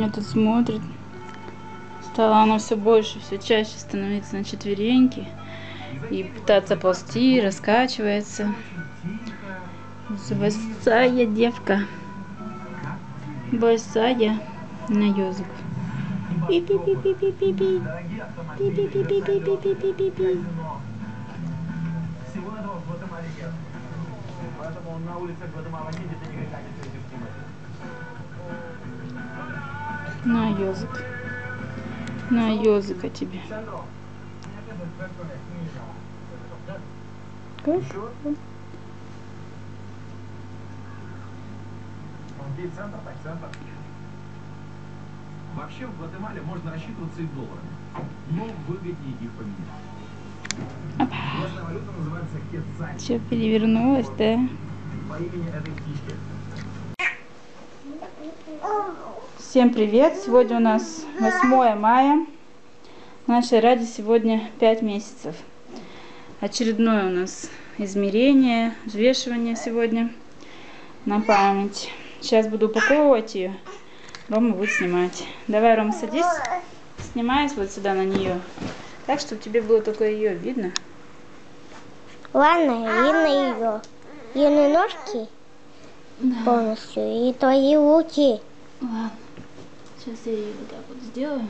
меня тут смотрит. Стала она все больше, все чаще становиться на четвереньки и пытаться ползти, раскачивается. Большая девка. Большая на язык. Пи-пи-пи-пи-пи-пи-пи. Пи-пи-пи-пи-пи-пи-пи-пи. На язык. На языка тебе. Как? Вообще в Гватемале можно рассчитываться и долларами, но выгоднее их поменять. Местная валюта называется кецаль. Все перевернулось, да? По имени этой птички. Всем привет! Сегодня у нас 8 мая. Нашей Раде сегодня 5 месяцев. Очередное у нас измерение, взвешивание сегодня на память. Сейчас буду упаковывать ее. Рома будет снимать. Давай, Рома, садись. Снимай вот сюда на нее. Так, чтобы тебе было только ее видно. Ладно, видно ее. Ее ножки полностью и твои руки. Ладно. Сейчас я ее вот так вот сделаю.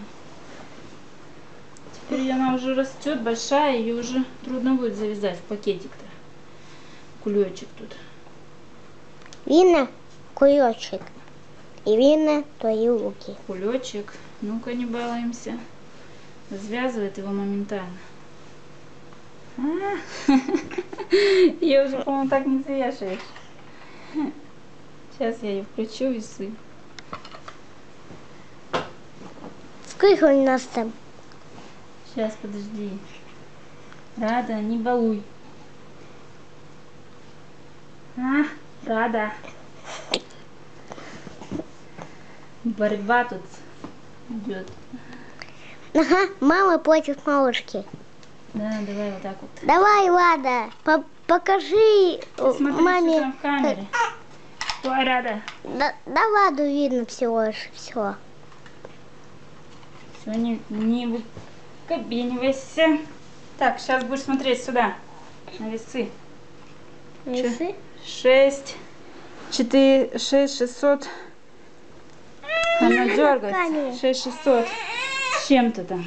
Теперь она уже растет, большая, ее уже трудно будет завязать в пакетик-то. Кулечек тут. Видно кулечек. И видно твои руки. Кулечек. Ну-ка, не балуемся. Развязывает его моментально. Ее уже, по-моему, так не завешаешь. Сейчас я ее включу и сыпь. Сколько у нас там? Сейчас, подожди. Рада, не балуй. Рада. Борьба тут идет. Ага, мама против малышки. Да, давай вот так вот. Давай, Лада, покажи Смотри, маме. что там в камере. Ой, Рада. Да Ладу видно всего лишь, все. Все, не выкабенивайся. Так, сейчас будешь смотреть сюда, на весы. Весы? 600. Она дергается. 6600 с чем-то там.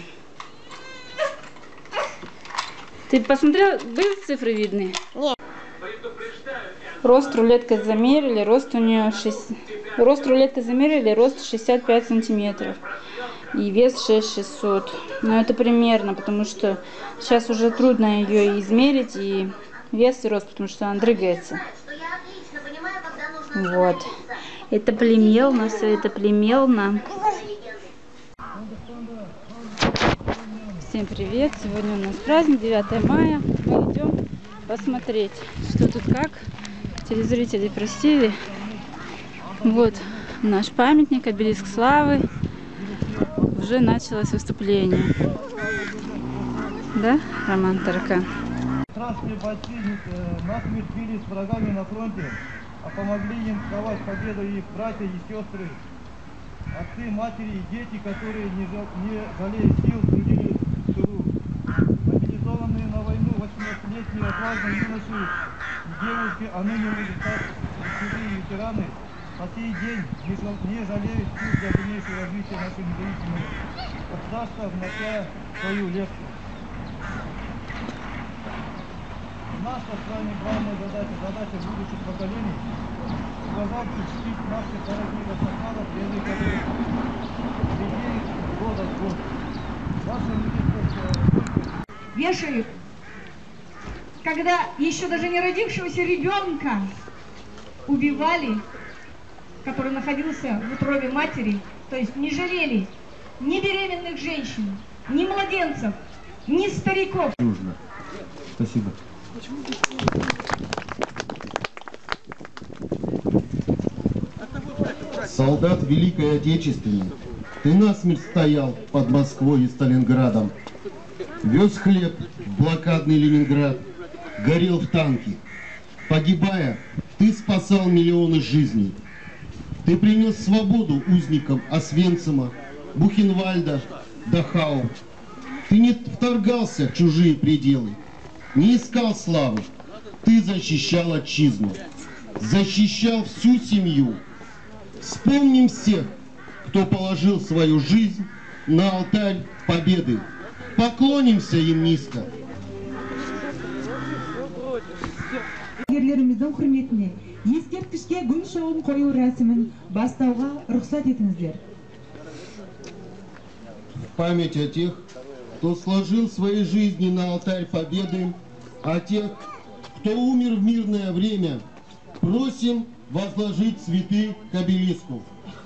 Ты посмотрел, были цифры видны? Нет. Рост рулеткой замерили, рост у нее рост рулеткой замерили, рост 65 сантиметров. И вес 6600. Но это примерно, потому что сейчас уже трудно ее измерить, и вес и рост, потому что она дрыгается. Вот. Это племелно, все это племелно. Всем привет! Сегодня у нас праздник, 9 мая. Мы идем посмотреть, что тут как. Телезрители просили. Вот наш памятник, обелиск славы. Уже началось выступление. Да, Роман Таракан? Страшные бойцы насмерть бились с врагами на фронте, а помогли им ковать победу их братья и сестры, отцы, матери и дети, которые не жалея сил трудились в тылу. Мобилизованные на войну 18-летние отважные юноши и девушки, а ныне уже седые ветераны, по сей день не жалеют сил для дальнейшего развития нашей независимой государства, внося свою лепту. Наша с вами главная задача будущих поколений — уважать и чтить наших дорогих автократов, верных которых людей года в год. Ваше министерство вешают, когда еще даже не родившегося ребенка убивали, который находился в утробе матери, то есть не жалели ни беременных женщин, ни младенцев, ни стариков. нужно. Спасибо. Солдат Великой Отечественной, ты насмерть стоял под Москвой и Сталинградом, вез хлеб в блокадный Ленинград, горел в танке. Погибая, ты спасал миллионы жизней. Ты принес свободу узникам Освенцима, Бухенвальда, Дахау. Ты не вторгался в чужие пределы, не искал славы. Ты защищал отчизну, защищал всю семью. Вспомним всех, кто положил свою жизнь на алтарь победы. Поклонимся им низко. Ерлеріміздің құрметіне ескерткішке гүл шоғын қою рәсімін бастауға рұқсат етіңіздер. В память о тех, кто сложил свои жизни на алтарь победы, о тех, кто умер в мирное время, просим возложить цветы к обелиску.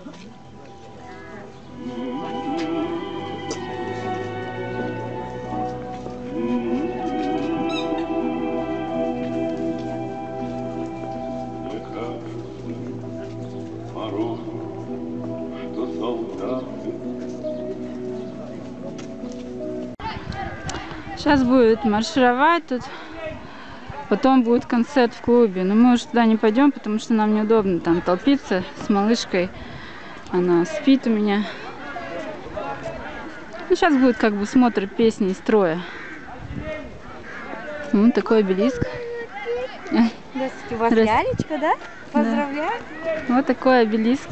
Сейчас будет маршировать тут, потом будет концерт в клубе. Но мы уже туда не пойдем, потому что нам неудобно там толпиться с малышкой. Она спит у меня. Ну, сейчас будет как бы смотр песни и строя. Вот такой обелиск. Здравствуйте, у вас лялечка, да? Поздравляю. Да. Вот такой обелиск.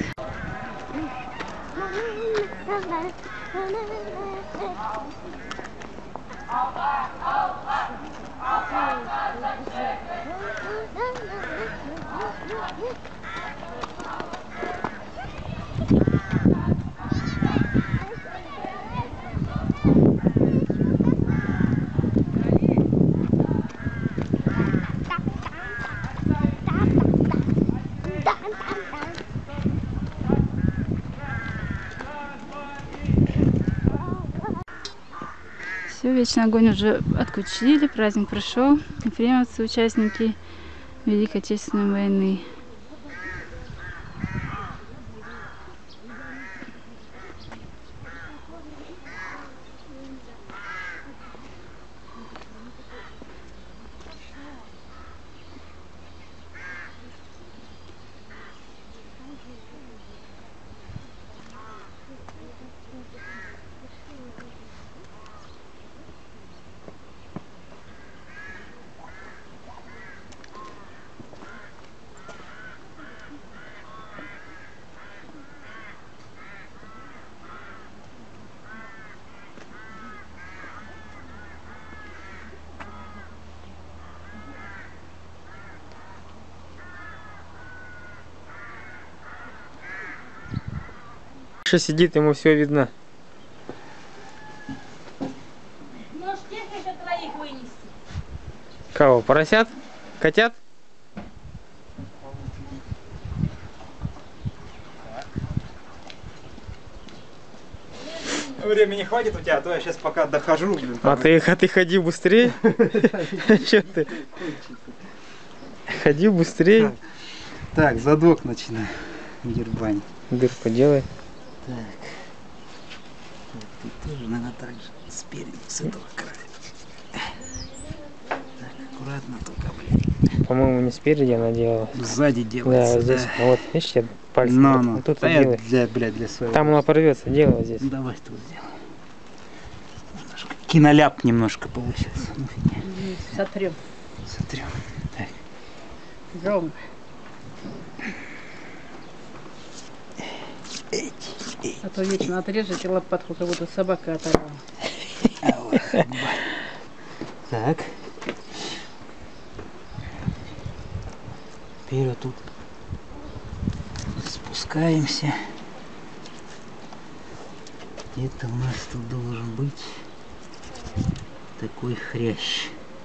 Все, вечный огонь уже отключили, праздник прошел. Ефремовцы, участники Великой Отечественной войны. Сидит, ему все видно. Может, еще троих вынести? Кого? Поросят? Котят? Времени хватит у тебя, а то я сейчас пока дохожу. Блин, а ты ходи быстрее. Че ты? Ходи быстрее. Так, задок начинаю. Дербань. Дырку делай. Так. Вот ты тоже, наверное, так же спереди, с этого края. Так, аккуратно только, блин. По-моему, не спереди она делала. Сзади делается. Да, вот здесь. Вот, видишь, я пальцем. Ну, вот тут да, делай. для своего. Там она порвется, делала здесь. Давай тут сделаем. Немножко. Киноляп немножко получился. Ну, Сотрем. Сотрем. Так. Громко. А то вечно отрежете лопатку, как будто собака оторвала. Так. Вперед тут спускаемся. Это у нас тут должен быть такой хрящ.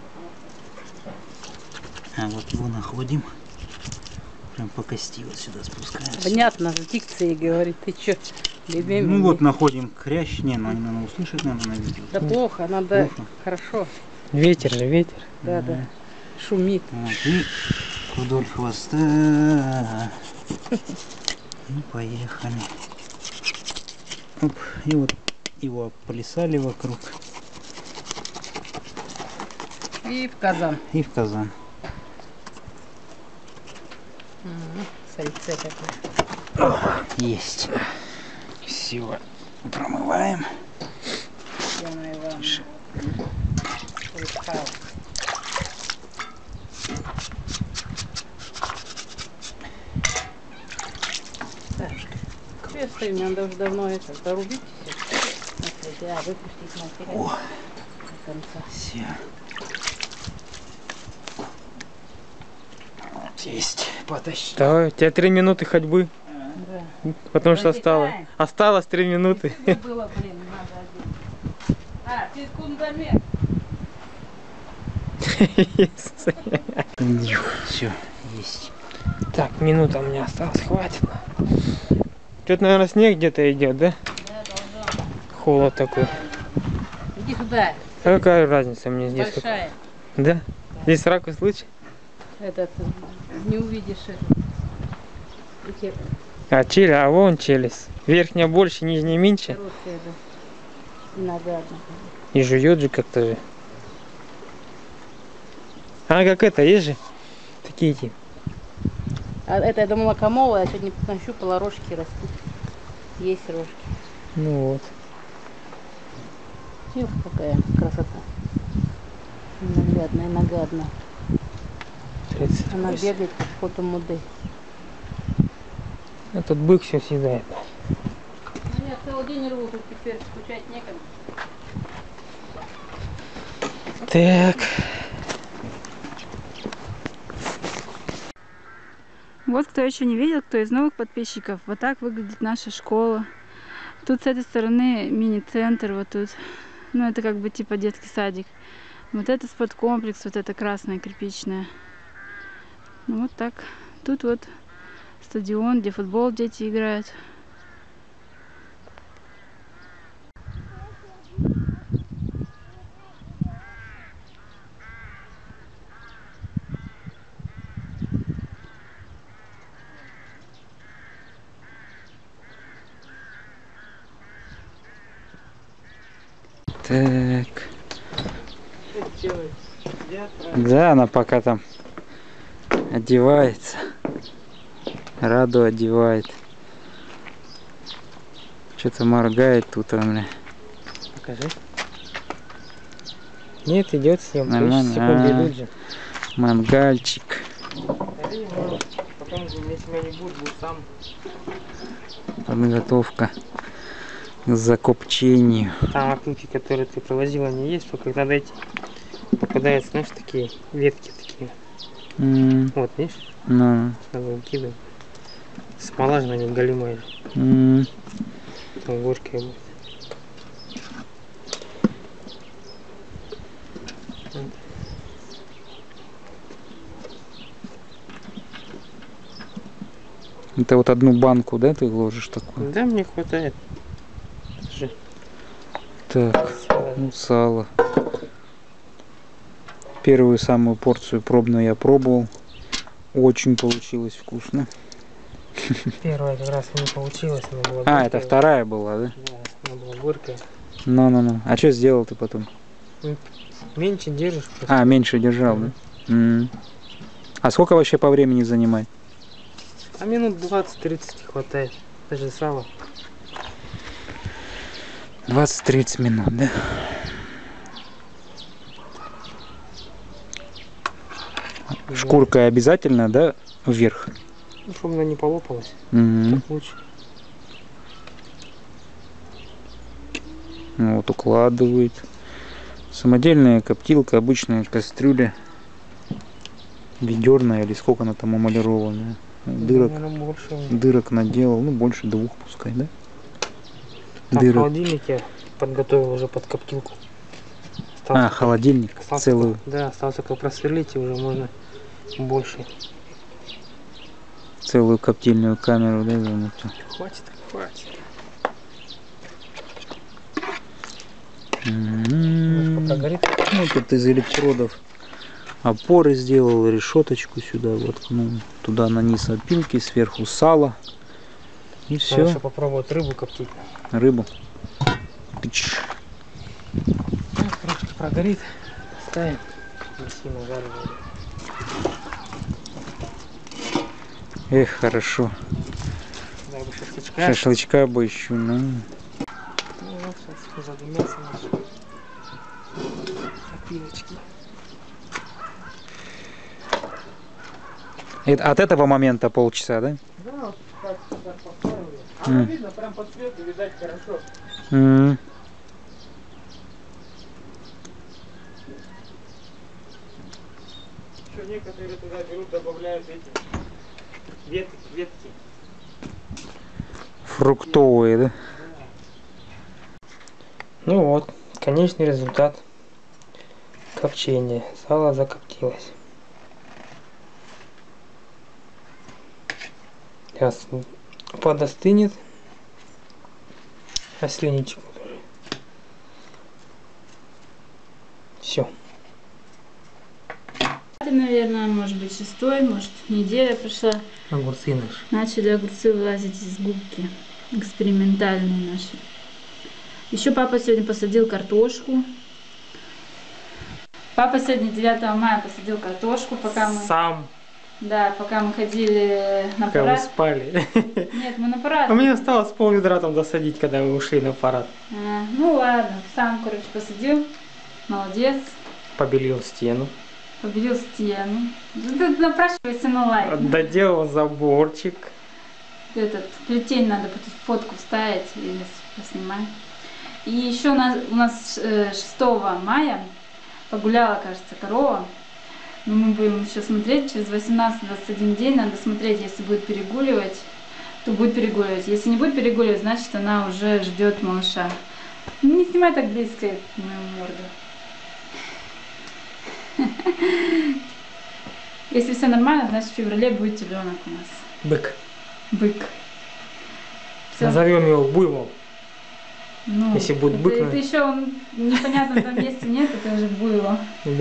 А вот его находим. Прям по кости вот сюда спускаемся. Понятно, в дикции говорит, ты чё, любимый? Ну вот находим хрящ, не, ну они, наверное, услышат, наверное, на видео. Да плохо, надо Плохо. Хорошо. Ветер же, ветер. Да, да. Шумит. Вот, и вдоль хвоста. И поехали. Оп, и вот его оплясали вокруг. И в казан. И в казан. Сальце какое. Есть. Все. Промываем. Крест, мне надо уже давно это зарубить все. А, выпустить материал. О, до конца. все. Есть. Потащи. Давай, у тебя 3 минуты ходьбы. Да. Потому что осталось 3 минуты. Было, блин, надо один. А, секундомер. Все, есть. Так, минута у меня осталась, хватит. Что-то, наверное, снег где-то идет, да? Да, должен. Холод такой. Иди сюда. А какая разница мне здесь? Большая. Да? Здесь ракурс лучше? Этот, не увидишь это. А челюсть, а вон челюсть. Верхняя больше, нижняя меньше. Короткая, да. Иногда. И жует же как-то же. А как это, есть же? Такие эти. А это, я думала, лакомова, я сегодня нащупала, рожки растут. Есть рожки. Ну вот. Эх, какая красота. Наглядная, нагадная. 38. Она бегает, как фотомодель. Этот бык все съедает. Ну, я целый день рву, тут теперь скучать некогда. Так. Вот кто еще не видел, кто из новых подписчиков, вот так выглядит наша школа. Тут с этой стороны мини-центр, вот тут. Ну, это как бы типа детский садик. Вот это спорткомплекс, вот это красное кирпичное. Ну, вот так. Тут вот стадион, где футбол дети играют. Так. Да, она пока там одевается. Раду одевает. Что-то моргает тут, а мне. Покажи. Нет, идет съем. Секунды идут же. Мангальчик. Потом, если меня не будет, будет сам. Подготовка к закопчению. Там округи, которые ты провозила, они есть, только надо эти попадаются, знаешь, такие ветки такие. Вот, видишь? Надо выкидывать. Смола же на них голимая. Там горькая будет. Это вот одну банку, да, ты ложишь такую? Да, мне хватает. Держи. Так, ну, сало. Первую самую порцию пробную я пробовал. Очень получилось вкусно. Первая как раз не получилась, она была горькая. А, это вторая была, да? Да, она была горькая. Ну. А что сделал ты потом? Меньше держишь просто. А, меньше держал, да? А сколько вообще по времени занимает? А минут 20-30 хватает. Даже сало. 20-30 минут, да? Шкурка обязательно, да, вверх? Ну, чтобы она не полопалась. Так лучше. Вот, укладывает. Самодельная коптилка, обычная кастрюля. Ведерная, или сколько она там эмалированная. Дырок наделал, ну больше 2 пускай, да? Там в холодильнике подготовил уже под коптилку. Остался холодильник целый. Да, остался только просверлить, и уже можно больше. Целую коптильную камеру, да, занятую. Хватит. Ну, тут из электродов опоры сделал, решеточку сюда, вот, ну, туда на низ опилки, сверху сало. И все. Надо еще попробовать рыбу коптить. Рыбу. Тыч. Трошки прогорит. Ставим. Не сильно жареный. Эх, хорошо. Да, бы шашлычка. Шашлычка бы еще, ну. Ну вот, сейчас задымятся наши опилочки. От этого момента полчаса, да? Да, вот так поставили. Оно видно, прям по цвету, видать, хорошо. Еще некоторые туда берут, добавляют эти ветки. Фруктовые, да? Ну вот, конечный результат копчения. Сало закоптилось. Сейчас подостынет. Ослиничек. Все. Наверное, может быть 6-й, может неделя прошла. Огурцы наши. Начали огурцы вылазить из губки. Экспериментальные наши. Еще папа сегодня посадил картошку. Папа сегодня 9 мая посадил картошку, пока мы... Сам. Да, пока мы ходили на пока парад. Вы спали. Нет, мы на парад. А мне осталось пол-ведра там досадить, когда вы ушли на парад. Ну ладно, сам, короче, посадил. Молодец. Побелил стену. Побелил стену. Ты напрашивайся на лайк. Доделал заборчик. Этот плетень надо фотку вставить или поснимать. И еще у нас 6 мая погуляла, кажется, корова. Но мы будем еще смотреть, через 18-21 день надо смотреть, если будет перегуливать, то будет перегуливать. Если не будет перегуливать, значит она уже ждет малыша. Не снимай так близко мою морду. Если все нормально, значит в феврале будет теленок у нас. Бык. Бык. Всё. Назовем его буйвол. Ну, если будет бык. Это еще он непонятно там месте нет, это уже буйло.